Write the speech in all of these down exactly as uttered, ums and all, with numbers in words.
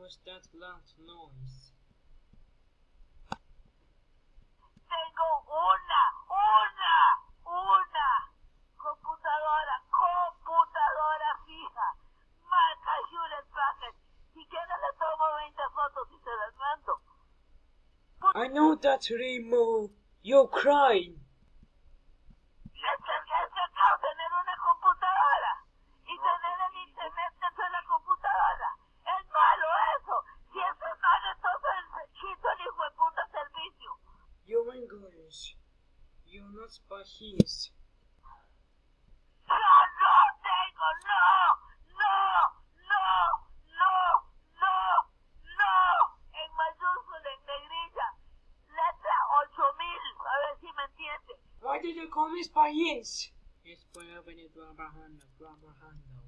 was that loud noise? Tengo una, una, una computadora, computadora fija. Marca Hewlett Packard. Si quiere le tomo veinte fotos y se las mando. I know that, Remo. You're crying. Es que es pecado tener una computadora y tener el internet dentro de la computadora. Es malo eso. Si eso es malo, entonces quito el hijo de puta servicio. You're English. You're not Spanish. ¡No, no tengo! ¡No! ¡No! ¡No! ¡No! ¡No! ¡No! En mayúscula, en negrilla. Letra ocho mil. A ver si me entiende. Why did you call me Spanish? Estoy venido trabajando, trabajando,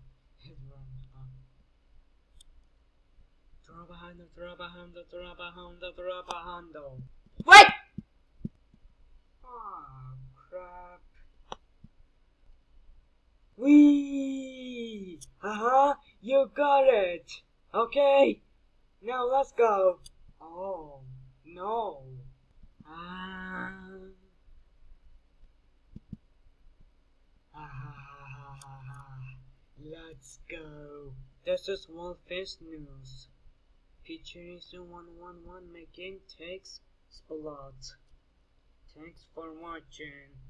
trabajando, trabajando, trabajando, trabajando. Wait! Ah, crap. Wee! Uh-huh, you got it. Okay, now let's go. Oh, no. Ah. Let's go. This is World Face News. Featuring one one one making takes spot. Thanks for watching.